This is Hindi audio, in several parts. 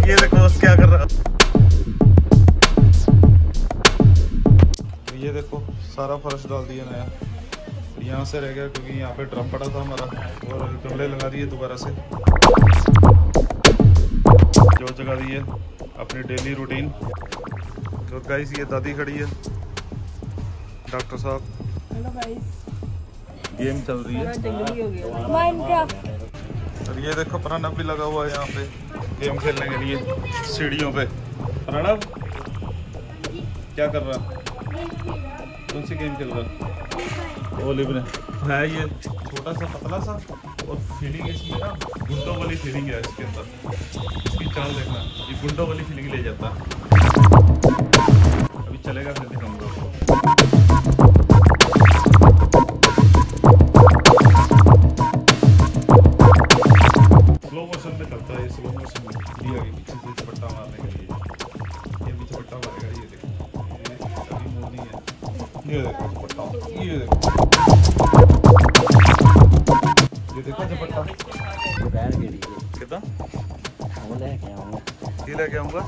ये देखो क्या कर रहा। ये देखो सारा फर्श डाल दिया नया, यहाँ से रह गया क्योंकि यहाँ पे ड्रम पड़ा था हमारा, और गमले लगा दिए दोबारा से, जो जगा दिए अपनी डेली रूटीन। तो गाइस ये दादी खड़ी है, डॉक्टर साहब गेम चल रही है और ये देखो प्रणव भी लगा हुआ है यहाँ पे गेम खेलने के लिए सीढ़ियों पे। प्रणव क्या कर रहा, कौन सी गेम खेल रहा? ओलिव ने है ये छोटा सा पतला सा, और फीलिंग इसमें ना गुंडों वाली फीलिंग है इसके अंदर। इसकी चाल देखना, ये गुंडों वाली फीलिंग ले जाता है। अभी चलेगा फिर दिखाऊंगा आपको। स्लो मोशन में करता है, स्लो मोशन में दिया गया पीछे से झपट्टा मारने के लिए। ये भी झपट्टा मारेगा, ये देखो ये अभी मूव नहीं है, ये देखो झपट्टा, ये देखो झपट्टा कितना ये लेके आऊंगा।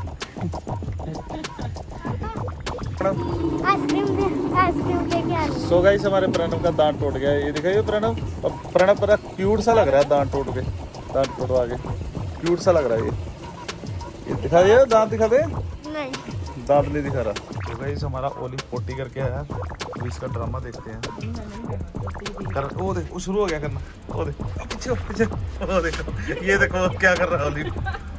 सो गाइस हमारे प्रणव का दांत टूट गया है, ये दिखाइए प्रणव। अब प्रणव बड़ा क्यूट सा लग रहा है दांत टूट के, दांत टूटवा के क्यूट सा लग रहा है। ये दिखा दे दांत, दिखा दे। नहीं दांत नहीं दिखा रहा। तो गाइस हमारा ओलिव पोटी करके आया, तो इसका ड्रामा देखते हैं। कर वो देख, वो शुरू हो गया करना, वो देख पीछे पीछे, वो देखो ये देखो क्या कर रहा है ओलिव।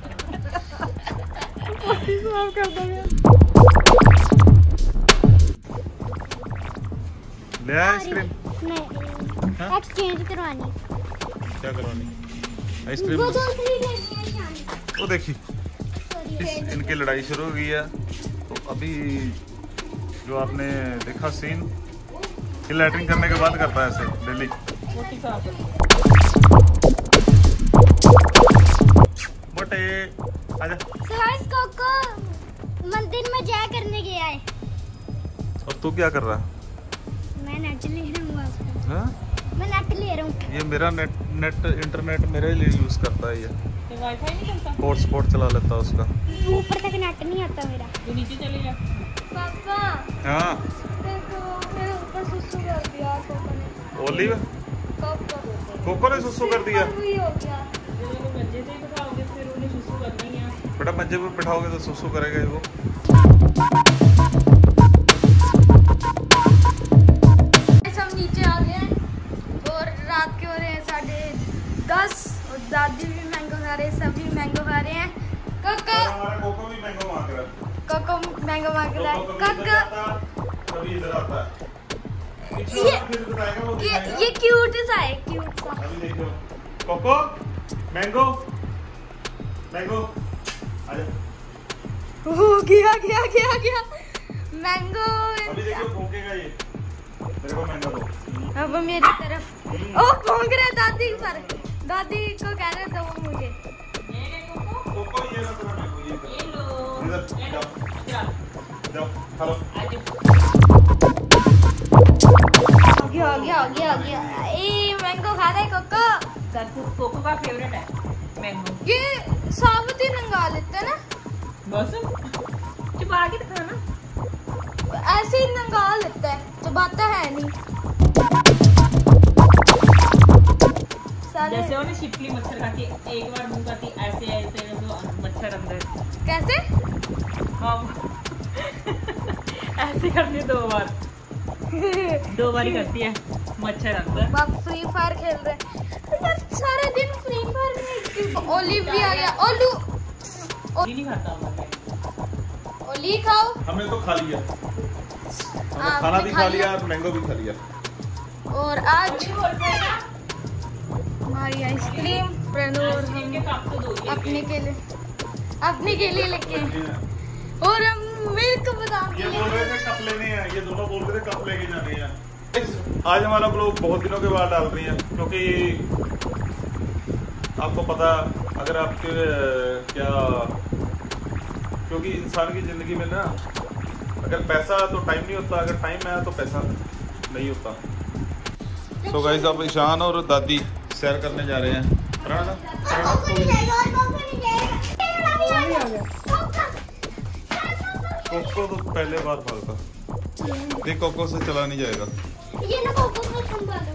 ले आया आइसक्रीम? नहीं, एक्सचेंज करवानी। क्या करवानी? आइसक्रीम। वो देखी इनकी लड़ाई शुरू हो गई है। तो अभी जो आपने देखा सीन, ये लैट्रिन करने के बाद करता है ऐसे डेली। मोटे आजा। कोको मंदिर में जाया करने गया है। और तू क्या कर रहा है? मैं नेट ले रहा हूँ। हाँ? मैं नेट ले रहा हूँ। ये मेरा नेट इंटरनेट मेरे लिए यूज करता है। ये वाईफाई नहीं चलता, हॉटस्पॉट चला लेता है उसका। ऊपर तक नेट नहीं आता मेरा। तो नीचे चले जा। पापा हाँ देखो मेरे ऊपर सुसु कर दिया कोको ने। ओलिव कोको ने सुसु कर दिया। मंजे पे बिठाओगे फिर उन्हें सुसु करना ही है। बेटा मंजे पे बिठाओगे तो सुसु करेगा वो। हम नीचे आ गए और रात के हो रहे हैं 10:30 और दादी भी मैंगो खा रहे हैं, सभी मैंगो खा रहे हैं। कोको भी मैंगो मांग रहा है। कोको मैंगो मांग रहा है। कोको कभी इधर आता है। ये क्यूट सा है, क्यूट सा। अभी देखो कोको मैंगो मैंगो आजा। गया मैंगो। अभी देखो भौंकेगा ये, मेरे को मैंगो दो। अब मेरी तरफ ओ भौंक रहा है दादी पर। दादी को कह रहे दो मुझे। कोको ये लो तेरा मैंगो, ये लो इधर जाओ हेलो आ गया। ए मैंगो खा रहा है कोको। कोको का फेवरेट है मैंगो। ये साबुत ही मंगा लेते हैं ना, बस चबा के दिखाना। ऐसे ही मंगा लेता है, चबाता है नहीं। जैसे उन्हें छिपकली मच्छर खाती है, एक बार मुंह खाती ऐसे ऐसे तो मच्छर अंदर। कैसे? हाँ ऐसे करती है 2 बार 2 बार ही करती है मच्छर अंदर। आप फ्री फायर खेल रहे हैं सारा दिन, फ्री फायर में। ओलिव भी आ गया। ओलू नहीं खाता ओली खाओ। हमने तो खा लिया, हमने खाना भी खा लिया और मैंगो भी खा लिया। और आज हमारी आइसक्रीम अपने के लिए लेके, और हम मिल्क बादाम ये बोल रहे थे कप लेने हैं, ये दोनों बोल रहे थे कप लेके जाने हैं। आज हमारा ब्लॉग बहुत दिनों के बाद डाल रही है, क्योंकि आपको पता अगर आपके क्या, क्योंकि इंसान की ज़िंदगी में ना अगर पैसा तो टाइम नहीं होता, अगर टाइम है तो पैसा नहीं होता। तो गाइस अब ईशान और दादी सैर करने जा रहे हैं। आ गया। कोको तो पहले बार भागा। देख कोको से चला नहीं जाएगा। ये ना कोको को संभालो।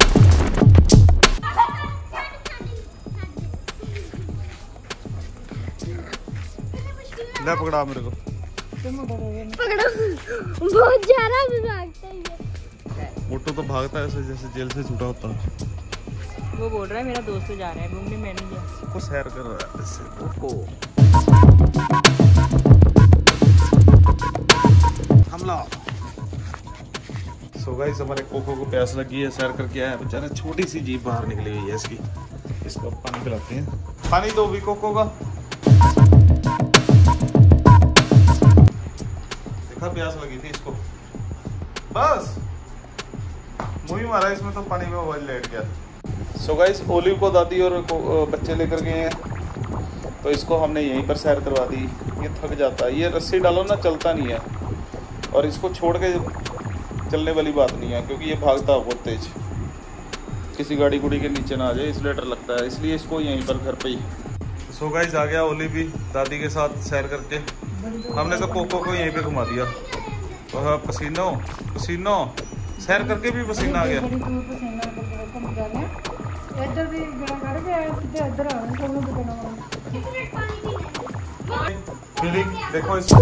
ले पकड़ा मेरे को। पकड़ो। बहुत ज्यादा भी भागता है ये। मोटू तो भागता है ऐसे जैसे जेल से छूटा होता है। वो बोल रहा है मेरा दोस्त जा रहा है घूमने, मैं नहीं गया। वो सैर कर रहा है ऐसे कोको। हमला। सो गाइस हमारे कोको को प्यास लगी है, सैर करके आया बेचारा, छोटी सी जीभ बाहर निकली हुई है इसकी। इसको पानी पिलाते हैं। पानी दो भी कोको का। देखा प्यास लगी थी इसको, बस मुही मारा इसमें तो पानी में मोबाइल लेट गया। सो गाइस ओलिव को दादी और बच्चे लेकर गए हैं, तो इसको हमने यहीं पर सैर करवा दी। ये थक जाता है, ये रस्सी डालो ना चलता नहीं है, और इसको छोड़ के चलने वाली बात नहीं है क्योंकि ये भागता है बहुत तेज, किसी गाड़ी गुड़ी के नीचे ना आ जाए इसलिए डर लगता है, इसलिए इसको यहीं पर घर पे ही। सो गाइस आ गया ओली भी दादी के साथ सैर करके। हमने तो कोको को यहीं पे घुमा दिया। तो पसीनो पसीनो सैर करके भी पसीना आ गया। फीलिंग देखो इस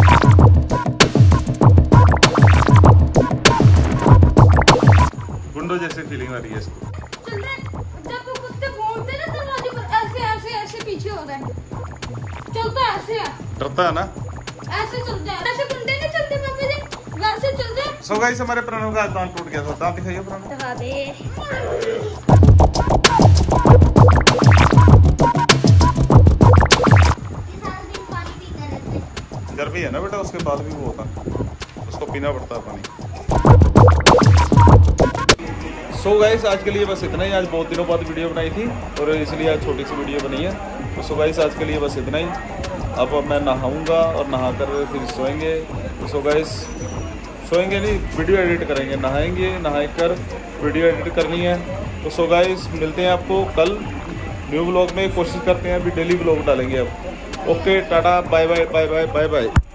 गुंडो जैसे फीलिंग आ रही है इसको। जब वो कुत्ते भौंकते ना दरवाजे पर ऐसे ऐसे ऐसे पीछे होता है, चलता ऐसे है, डरता है ना, ऐसे चलता है, ऐसे गुंडे नहीं चलते पापा जी, वैसे चलते। सो गाइस हमारे प्रणव का दांत टूट गया था, दांत दिखाइए प्रणव। दबा दे। गर्मी है ना बेटा, उसके बाद भी वो होता, उसको पीना पड़ता है पानी। सो गाइस आज के लिए बस इतना ही। आज बहुत दिनों बाद वीडियो बनाई थी और इसलिए आज छोटी सी वीडियो बनी है। तो सो गाइस आज के लिए बस इतना ही। अब मैं नहाऊंगा और नहा कर फिर सोएंगे। तो सो गाइस सोएंगे नहीं, वीडियो एडिट करेंगे, नहाएंगे, नहा कर वीडियो एडिट करनी है। तो सो गाइस मिलते हैं आपको कल न्यू व्लॉग में। कोशिश करते हैं अभी डेली व्लॉग डालेंगे अब। Okay tata bye bye bye bye bye bye.